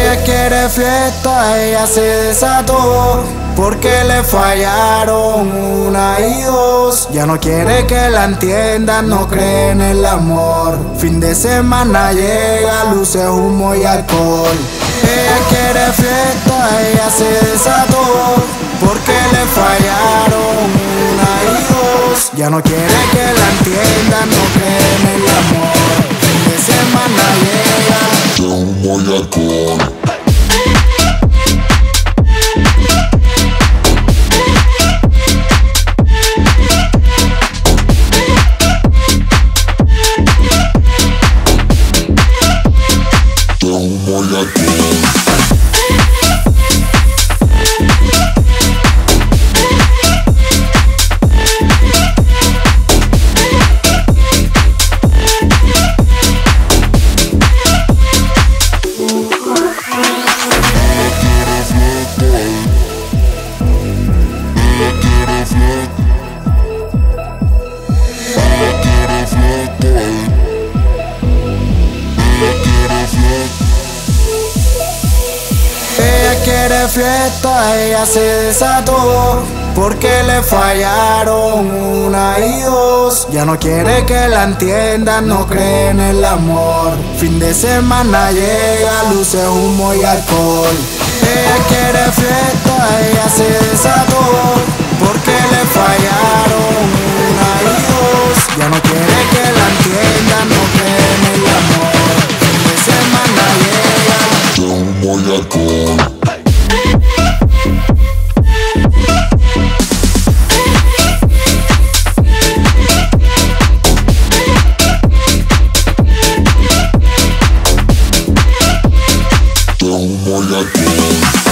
Ella quiere fiesta, ella se desató, porque le fallaron una y dos. Ya no quiere que la entiendan, no cree en el amor. Fin de semana llega, luces, humo y alcohol. Ella quiere fiesta, ella se desató, porque le fallaron una y dos. Ya no quiere que la entiendan, no cree en el amor. Fin de semana llega, humo y alcohol. Ella quiere fiesta, ella se desató, porque le fallaron una y dos. Ya no quiere que la entiendan, no cree en el amor. Fin de semana llega, luces, humo y alcohol. Ella quiere fiesta, ella se desató, porque le fallaron una y dos. Ya no quiere que la entiendan, no cree en el amor. Fin de semana llega, humo y alcohol. Humo y alcohol.